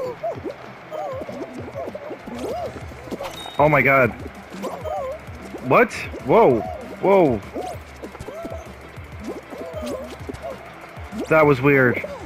Oh my god. What? Whoa. Whoa. That was weird.